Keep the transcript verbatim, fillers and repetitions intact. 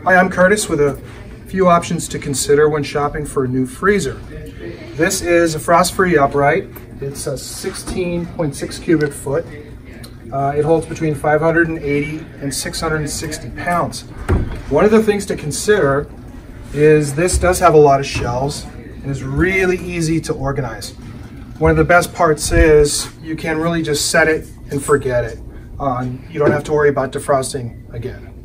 Hi, I'm Curtis with a few options to consider when shopping for a new freezer. This is a frost-free upright. It's a sixteen point six cubic foot. Uh, it holds between five hundred eighty and six hundred sixty pounds. One of the things to consider is this does have a lot of shelves and is really easy to organize. One of the best parts is you can really just set it and forget it. Um, you don't have to worry about defrosting again.